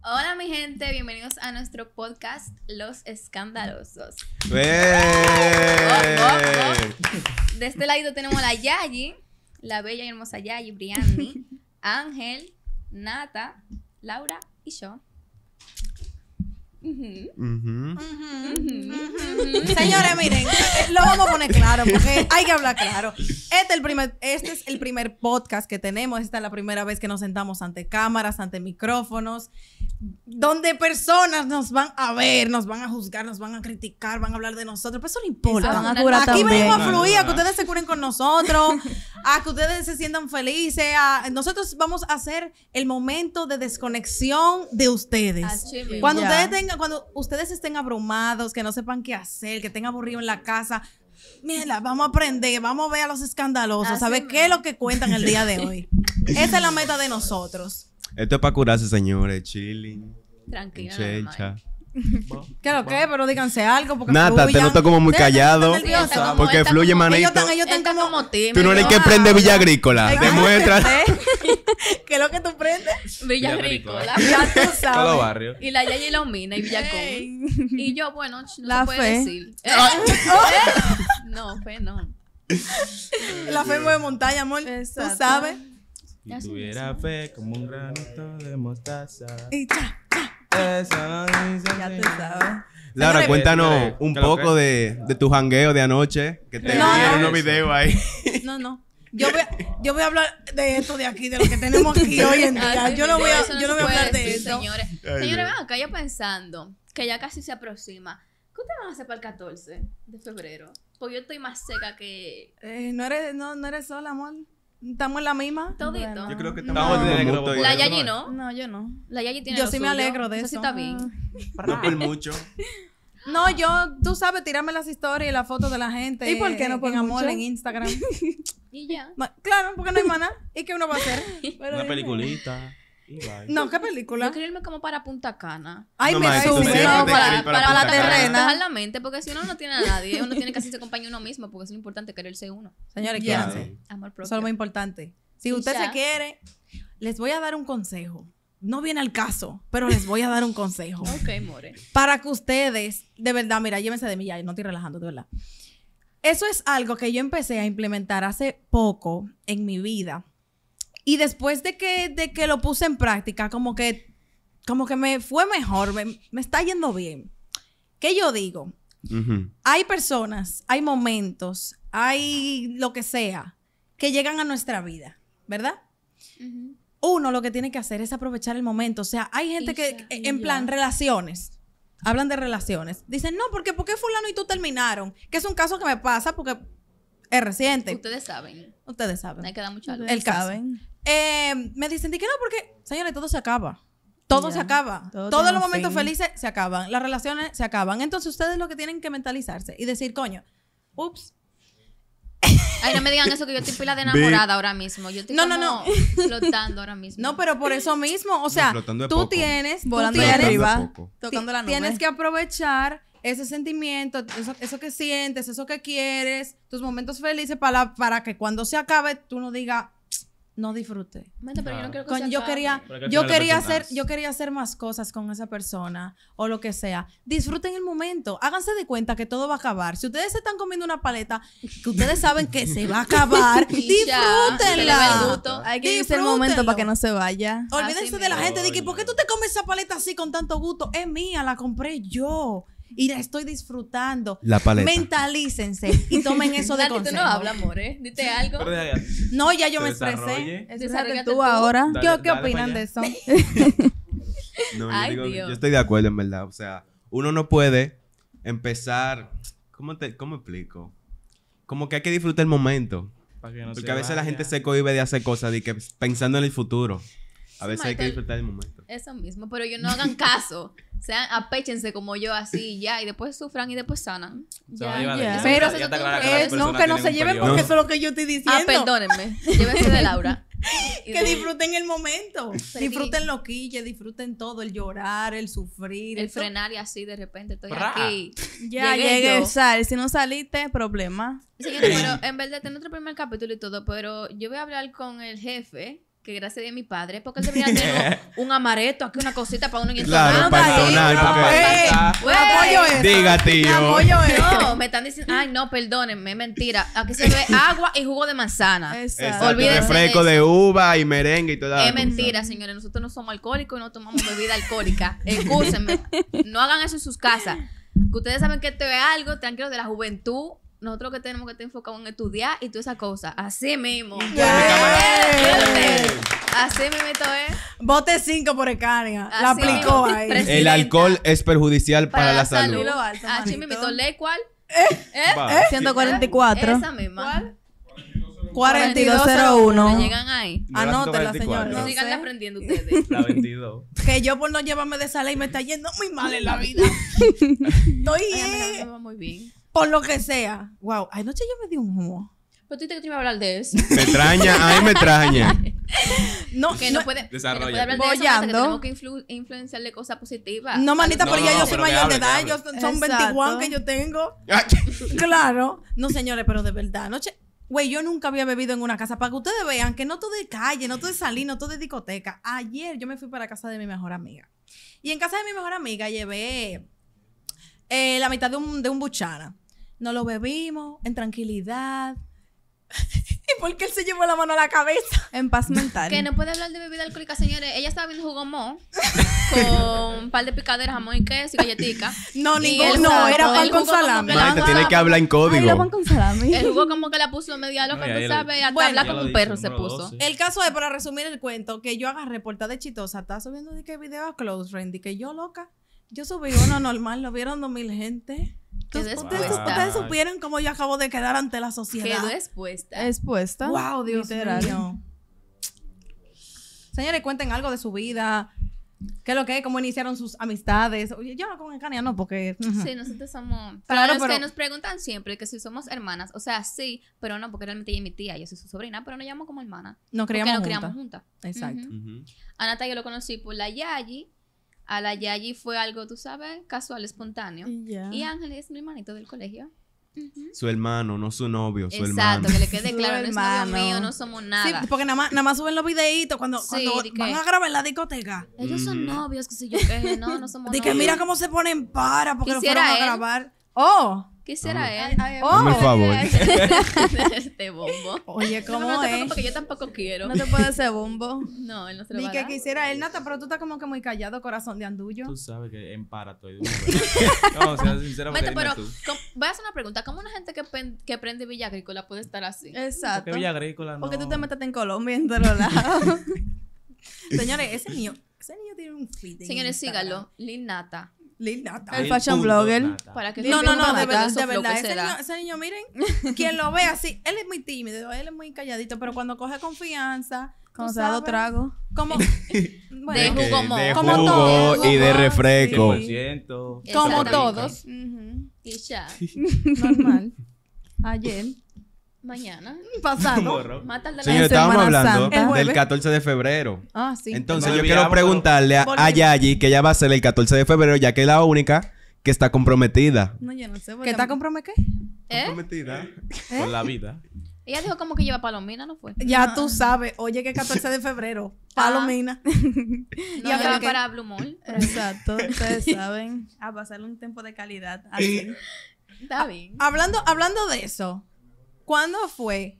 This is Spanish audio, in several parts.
Hola mi gente, bienvenidos a nuestro podcast Los Escandalosos. De este lado tenemos a la Yayi, la bella y hermosa Yayi, Brianni, Ángel, Nata, Laura y yo. Señores, miren, lo vamos a poner claro porque hay que hablar claro. Este es el primer podcast que tenemos. Esta es la primera vez que nos sentamos ante cámaras, ante micrófonos, donde personas nos van a ver, nos van a juzgar, nos van a criticar, van a hablar de nosotros. Pero eso no importa. Van a curar Aquí también. venimos a fluir, a que ustedes se curen con nosotros, a que ustedes se sientan felices. Nosotros vamos a hacer el momento de desconexión de ustedes. Así mismo. Cuando Ya. ustedes tengan, cuando ustedes estén abrumados, que no sepan qué hacer, que estén aburridos en la casa, mira, vamos a aprender, vamos a ver a los escandalosos, Así a ver qué es lo que cuentan el día de hoy. Esa es la meta de nosotros. Esto es para curarse, señores. Chilling. Tranquila, Chelcha. ¿Qué es lo que es? Pero díganse algo porque Nata, te fluyan. noto como muy Ustedes callado. están nerviosos. Está como- Porque está fluye, como- manito. Ellos están Está como... tímido. Tú no eres que prende Villa Agrícola. Ay, Demuestra. ¿Qué es lo que tú prendes? Villa Villa Agrícola. Ya tú Todos los sabes. barrios. Y la Yayi Lomina y Villacón. Ey. Y yo, bueno, no La se puede fe. decir. No, fe no. La fe mueve montaña, amor. Exacto. Tú sabes. Ya Si sé tuviera eso. fe como un granito de mostaza. Y cha. Eso no dice Ya así. tú sabes. Laura, Señores, cuéntanos señores, un ¿qué lo poco de tu jangueo de anoche. Que te No, vieron no. unos videos ahí. No. Yo voy a hablar de esto de aquí, de lo que tenemos aquí hoy en día. Así Yo no mismo, voy a, eso no yo no se voy a puede hablar de decir, eso. Señores, Ay, señores, Dios. ven acá ya pensando que ya casi se aproxima. ¿Qué ustedes van a hacer para el 14 de febrero? Porque yo estoy más seca que No eres sola, amor. Estamos en la misma. todito. Bueno. Yo creo que Estamos estamos de como negro, mutuos. La eso Yayi no no. No, yo no. La Yayi tiene Yo lo sí me suyo. alegro de Eso sí eso. está bien. No por mucho. No, tú sabes, tirarme las historias y las fotos de la gente. ¿Y por qué no por en amor mucho? en Instagram. Y ya. Claro, porque no hay más nada. ¿Y qué uno va a hacer? Una peliculita. Y bye. No, ¿qué Yo película? quiero irme como para Punta Cana. Ay, No, me ma, tú sube. me tienes No, que para ir para la Punta Cana. terrena. Despejar la mente, porque si uno no tiene a nadie, uno tiene que hacerse compañía uno mismo, porque es lo importante quererse uno. Señores, Ya. quédense. Amor propio. Eso es lo más importante. Si usted Ya. se quiere, les voy a dar un consejo. No viene al caso, pero les voy a dar un consejo. Ok, more. Para que ustedes, de verdad, mira, llévense de mí ya, no estoy relajando, de verdad. Eso es algo que yo empecé a implementar hace poco en mi vida. Y después de que lo puse en práctica, como que me fue mejor, me está yendo bien. ¿Qué yo digo? Ujú. Hay personas, hay momentos, hay lo que sea, que llegan a nuestra vida, ¿verdad? Ujú. Uno lo que tiene que hacer es aprovechar el momento. O sea, hay gente Y que, ya, en y plan, ya. relaciones. Hablan de relaciones. Dicen, no, porque ¿por qué fulano y tú terminaron? Que es un caso que me pasa porque es reciente. Ustedes saben. Ustedes saben. Hay que dar mucha luz. El caso. ¿Saben? Me dicen, di que no, porque, señores, todo se acaba. Todo Ya. se acaba. Todo Todos tiene los un momentos fin. felices se acaban. Las relaciones se acaban. Entonces, ustedes lo que tienen que mentalizarse y decir, coño, ups. Ay, no me digan eso, que yo estoy pila de enamorada ahora mismo. Yo estoy No, como no, flotando ahora mismo. No, pero por eso mismo, o sea, flotando es tú poco. tienes, Volando tú de tienes, arriba. poco. Tocando la nube. tienes que aprovechar ese sentimiento, eso que sientes, eso que quieres, tus momentos felices para que cuando se acabe tú no digas, no disfruté. Mente, pero yo no quiero que Coño, se yo acabe. quería, Pero que al yo final quería le hacer, presentas. yo quería hacer más cosas con esa persona o lo que sea. Disfruten el momento, háganse de cuenta que todo va a acabar. Si ustedes se están comiendo una paleta que ustedes saben que se va a acabar, Y ya, se le ve el disfrútenla. gusto. Hay que irse el momento Disfrútenlo. para que no se vaya. Olvídense Así de la mismo. gente de que ¿por qué tú te comes esa paleta así con tanto gusto? Es mía, la compré yo y la estoy disfrutando. La paleta. Mentalícense y tomen eso de Nati, tú consejo. no hablas, more. Dite algo. Pero deja- No, ya yo se me expresé. desarrolle. Exprésate Desarrollate tú tú. ahora. Dale, ¿Qué dale opinan para de allá. eso? No, Ay, yo Dios. estoy de acuerdo, en verdad. O sea, uno no puede empezar. ¿Cómo explico? Como que hay que disfrutar el momento. Para que no Porque se a veces la vaya. gente se cohíbe de hacer cosas de que pensando en el futuro. A veces hay que Michael. disfrutar el momento. Eso mismo, pero ellos no hagan caso. Sean, apéchense como yo así, ya, y después sufran y después sanan. Se va a llevar de ya. eso. Pero Ya está clara que las no, personas que no tienen se un lleven periodo. porque No. eso es lo que yo estoy diciendo. Ah, perdónenme. Llévense de Laura. Y Que de- disfruten el momento. Pero Disfruten lo quille, disfruten todo, el llorar, el sufrir. el eso. frenar y así de repente estoy Bra. aquí. Ya Llegué llegué, yo. sal. Si no saliste, problema. Señores, pero en verdad, este es nuestro primer capítulo y todo, pero yo voy a hablar con el jefe, que gracias a Dios mi padre, porque él debería tener un amareto, aquí una cosita para uno y Claro, para entonar, porque... Apoyo eso. Diga, tío. Apoyo eso. No, me están diciendo, ay, no, perdónenme, mentira. Aquí se ve agua y jugo de manzana. Exacto, Olvídense refresco de de eso. uva y merengue y toda la Es cosa. mentira, señores. Nosotros no somos alcohólicos y no tomamos bebida alcohólica. Excúsenme. No hagan eso en sus casas. Que ustedes saben que esto es algo tranquilo de la juventud. Nosotros que tenemos que estar enfocados en estudiar y toda esa cosa. Así mismo. Así mismo esto es. Bote 5 por Ecaria. La Así aplicó mismo. ahí. Presidenta. El alcohol es perjudicial para la salud. Dilo alto, Así manito. mismo. ¿Ley cuál? Va. 144. Esa misma. 4201. ¿Me llegan ahí? No era Anótela, 144. señora. No Sigan sé. aprendiendo ustedes. La 22. Que yo por no llevarme de esa ley me está yendo muy mal en la vida. Estoy Ay, a mí me va muy bien. por lo que sea. Wow, anoche yo me di un humo. Pero tú dijiste que te iba a hablar de eso. Me extraña, ay, me extraña. No, Que no puede, que no Desarrolla. puede hablar de eso, hasta que Bollando. tenemos que influenciarle cosas positivas. no, manita, No, pero ya no, yo soy pero que mayor de hable, edad. que Yo hable. son Exacto. 21 que yo tengo. Claro. No, señores, pero de verdad, anoche, güey, yo nunca había bebido en una casa. Para que ustedes vean que no todo es calle, no todo es salir, no todo es discoteca. Ayer yo me fui para casa de mi mejor amiga. Y en casa de mi mejor amiga llevé la mitad de un buchana. Nos lo bebimos en tranquilidad. ¿Y por qué él se llevó la mano a la cabeza? En paz mental. Que no puede hablar de bebida alcohólica, señores. Ella estaba viendo jugo mo con un par de picaderas, jamón y queso y galletica. No, Y ningún, el no, jugo- era pan el con jugo como salami. que la Marta, cosa- tiene que hablar en Ay, lo van código. con salami. El jugo como que la puso media loca, No, tú ya sabes, hasta Bueno, hablar ya como lo un perro dije, se número puso. 12. El caso es, para resumir el cuento, que yo agarré portada de chitosa, estaba subiendo de que video a Close Friend, y que yo loca, yo subí uno normal, lo vieron 2000 gente. Quedó Ustedes, expuesta. ustedes supieron cómo yo acabo de quedar ante la sociedad. Quedó expuesta. Expuesta. Wow, Dios Literal. mío. Señores, cuenten algo de su vida. ¿Qué es lo que es? ¿Cómo iniciaron sus amistades? Oye, yo con Ecaria no, porque... Sí, nosotros somos... Claro, Para los pero- que nos preguntan siempre que si somos hermanas, o sea, sí, pero no, porque realmente ella es mi tía, yo soy su sobrina, pero nos llamamos como hermana. Nos Porque criamos nos juntas. criamos juntas. Exacto. Ujú. Ujú. A Nata yo lo conocí por la Yayi. A la Yayi fue algo, tú sabes, casual, espontáneo. Y ya. Y Ángel es mi hermanito del colegio. Su hermano, no su novio, su Exacto, hermano. que le quede Su claro, no es novio hermano. mío, no somos Sí, nada. porque nada más suben los videitos cuando, Sí, cuando ¿de qué? van a grabar en la discoteca. Ellos son novios, que sé yo qué, no, no somos De que novios. mira cómo se ponen para porque lo Quisiera fueron a él. grabar. ¡Oh! Quisiera él. Hazme el favor. Este bombo. Oye, No me ¿cómo lo toques es? porque yo tampoco quiero. No te puede ser bombo. No, él no se lo Di va a que dar. quisiera él, Nata, pero tú estás como que muy callado, corazón de andullo. Tú sabes que empara estoy duro. No, o sea, sinceramente, Momento, pero dime tú. voy a hacer una pregunta. ¿Cómo una gente que prende Villa Agrícola puede estar así? Exacto. Porque Villa Agrícola no. Porque tú te metes en Colombia en todos lados. Señores, ese niño tiene un feed. en Señores, Instagram. síganlo. Lil Nata. Lil Nata. El fashion blogger. Para que No, vean no, no, cómo de todo verdad, eso de flow que verdad. se da. Ese niño, miren, quien lo ve así, él es muy tímido, él es muy calladito, pero cuando coge confianza, Cuando tú se da los sabes, tragos. como, De bueno, jugo mo. De Como jugo todo. y de refresco. 100%. como Exactamente. todos, Y ya. normal. Ayer. Mañana. Pasado. Morro. Mátale Señores, Semana estábamos hablando Santa. El del jueves. 14 de febrero. Ah, sí. Entonces, Nos yo quiero olvidamos, preguntarle a volvimos. Yayi que ella va a ser el 14 de febrero, ya que es la única que está comprometida. No, yo no sé. ¿Qué está comprometido? ¿Eh? ¿Comprometida? Con la vida. Ella dijo como que lleva palomina, ¿no fue? Ya tú sabes, oye, que 14 de febrero, Palomina. No, ¿Y ella ahora va qué? para Blue Mall. Exacto. Ustedes saben. A pasarle un tiempo de calidad. Así. Está bien. Hablando de eso, ¿cuándo fue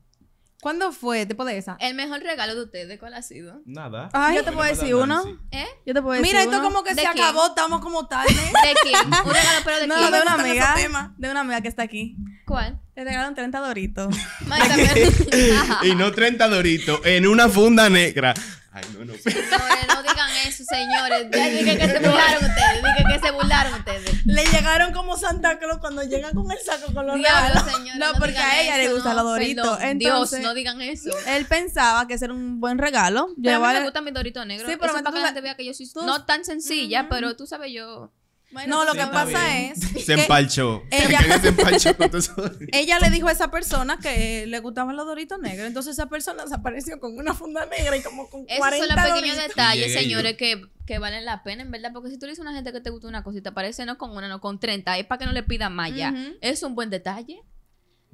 después de esa? El mejor regalo de ustedes, ¿cuál ha sido? Nada. Ay, Yo te puedo decir Nancy. uno. ¿Eh? Yo te puedo decir Mira, esto uno. como que ¿De se quién? acabó, estamos como tarde. ¿De quién? Un regalo, pero ¿de No, quién? me de una gustan amiga. esos temas. De una amiga que está aquí. ¿Cuál? Le regalaron 30 doritos. Marta, pero- Ajá. Y no 30 doritos en una funda negra. Ay, no. Señores, no digan eso, señores. Ya dije que se burlaron ustedes. Dije que se burlaron ustedes. Le llegaron como Santa Claus cuando llega con el saco con los Diablo, regalos. señores. No, porque digan a ella le eso, gustan no, los Doritos. perdón. Entonces- Dios, no digan eso. Él pensaba que ese era un buen regalo. Pero a mí me Llevarle- gustan mis doritos negros. Sí, Sí, pero pero para que tú la sa- gente vea que yo soy tú- no tan sencilla, pero tú sabes yo. No, lo Sí, que está pasa bien. es Se que empalchó. ella- Se empalchó con todo eso. ella le dijo a esa persona que le gustaban los doritos negros. Entonces esa persona se apareció con una funda negra y como con Esos 40 son los pequeños doritos. detalles, Llegué señores, que valen la pena, en verdad. Porque si tú le dices a una gente que te gusta una cosita, parece no con una, no con 30. Es para que no le pidan más ya. Ujú. Es un buen detalle.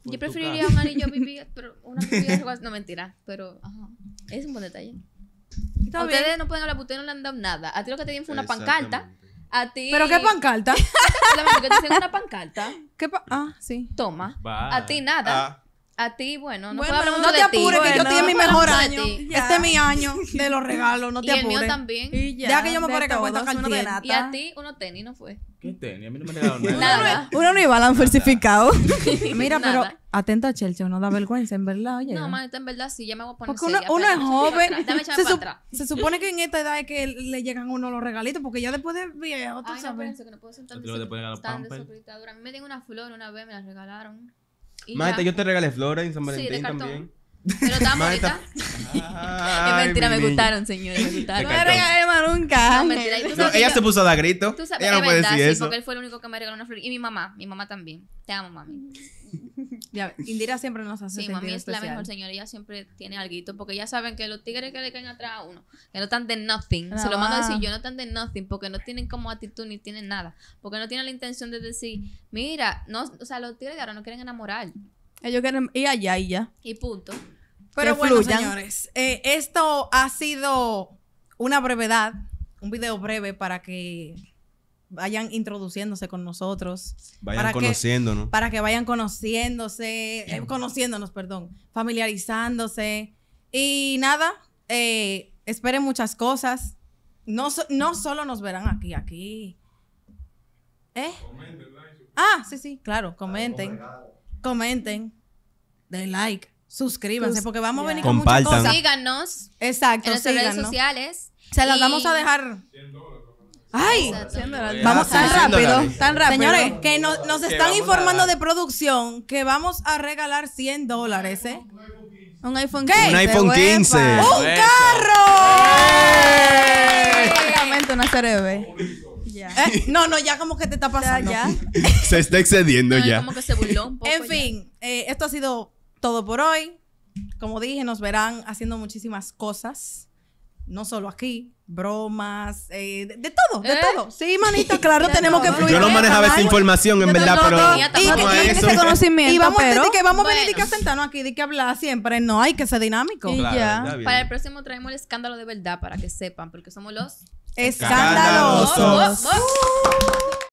por Yo tu preferiría casa. un anillo pipí, pero una pipí no mentira, pero ajá, es un buen detalle. Está A bien. ustedes no pueden hablar, porque ustedes no le han dado nada. A ti lo que te dieron fue una pancarta. Exactamente. A ti. ¿Pero qué pancarta? Solamente que te hicieron una pancarta. Sí. Toma. Va. A ti nada. Ah, A ti, bueno, no Bueno, puedo hablar No mucho te de ti. apures, que yo Bueno, estoy en mi no puedo mejor hablar de año. ti. Ya. Este es mi año de los regalos, no Y te el mío apures. también. Y ya. Deja que yo me de parezca cuenta todos, uno de Cartier. nata. Y a ti, unos tenis, ¿no fue? ¿Qué tenis? A mí no me regalaron nada. Nada. Uno no iba a la falsificado. Mira, pero Nada. atento a Chelsea, no da vergüenza, en verdad, oye. No, manita, en verdad sí, ya me voy a poner Porque seria. uno es Espérate, joven. Dame echarme Se, para sup- atrás. se supone que en esta edad es que le llegan a uno los regalitos, porque ya después de viejo, tú Ay, no, sabes. espérense, que no puedo ser tan, A ti luego te ponen a los tan Pampers. desaprovechadora. A mí me dieron una flor una vez, me la regalaron. Y Maeta, ya. yo te regalé flores en San Sí, de Valentín cartón. también. Pero tan Maeta. bonita. Es mentira, me gustaron, señores, me De gustaron. No me cartón. regalé más nunca. No, mentira. Y tú No, sabes que ella yo- se puso a dar grito. Tú sabes, Ella no es puede verdad, decir sí, eso. porque él fue el único que me regaló una flor. Y mi mamá también. Te amo, mami. Ya, Indira siempre nos hace Sí, sentir mami es la especial. mejor señora. Ella siempre tiene alguito. Porque ya saben que los tigres que le caen atrás a uno, que no están de nothing. No, se lo mando a va. decir, yo no están de nothing. Porque no tienen como actitud ni tienen nada. Porque no tienen la intención de decir, mira, no, o sea, los tigres de ahora no quieren enamorar. Ellos quieren ir allá y ya. Y punto. Pero que bueno, fluyan. señores, esto ha sido una brevedad, un video breve para que vayan introduciéndose con nosotros. Vayan para conociéndonos. Para que vayan conociéndonos, perdón, familiarizándose. Y nada, esperen muchas cosas. No solo nos verán aquí. Sí, claro, comenten. Den like, suscríbanse, porque vamos a venir con muchas Compartan. cosas. Síganos Exacto, en nuestras redes síganos. sociales. Se las Y- vamos a dejar. ¡Ay! Exacto. Vamos Ah, tan sí, rápido, $100. tan rápido. Señores, que nos Que están vamos a informando dar. de producción que vamos a regalar $100, ¿eh? Un iPhone ¿Qué? 15. Un iPhone 15. huepa. ¡Un Eso. carro! Prácticamente una CRB. Ya. No, ya como que te está pasando. Ya. Se está excediendo Ay, ya. como que se burló un poco. En ya. fin, esto ha sido todo por hoy. Como dije, nos verán haciendo muchísimas cosas. No solo aquí, bromas, de todo, de ¿Eh? todo. Sí, manito, claro, tenemos que fluir. Yo no con manejaba esa esa información, en Yo verdad, tampoco. pero Ya tampoco. vamos a Tiene eso. ese conocimiento, Y vamos, pero... a que vamos a venir Bueno. de que a sentarnos aquí, de que hablar siempre. No, hay que ser dinámico. Y Claro, ya. está bien. Para el próximo traemos el escándalo de verdad para que sepan, porque somos los Escandalosos. Escandalosos. ¡Oh, oh, oh!